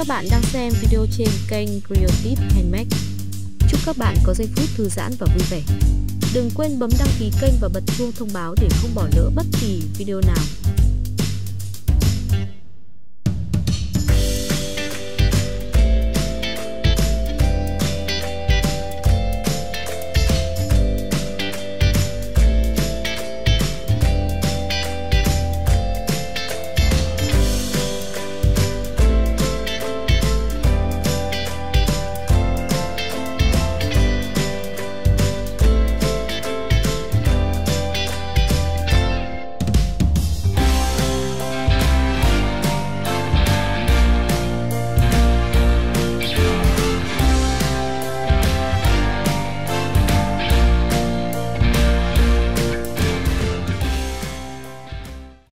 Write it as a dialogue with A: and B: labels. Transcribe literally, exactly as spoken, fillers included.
A: các bạn đang xem video trên kênh Creative Handmade. Chúc các bạn có giây phút thư giãn và vui vẻ. Đừng quên bấm đăng ký kênh và bật chuông thông báo để không bỏ lỡ bất kỳ video nào.